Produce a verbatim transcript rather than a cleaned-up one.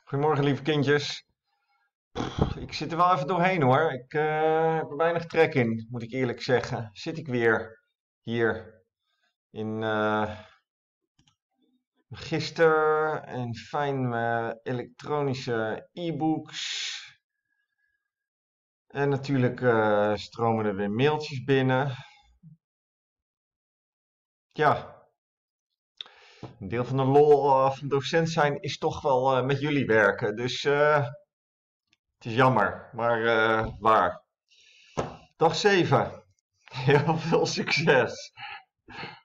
Goedemorgen, lieve kindjes. Ik zit er wel even doorheen hoor. Ik eh, heb er weinig trek in, moet ik eerlijk zeggen. Zit ik weer hier in eh Gister en fijn mijn elektronische e-books. En natuurlijk eh, stromen er weer mailtjes binnen. Ja, een deel van de lol eh, van docent zijn is toch wel eh, met jullie werken. Dus eh, het is jammer, maar eh, waar. Dag zeven. Heel veel succes.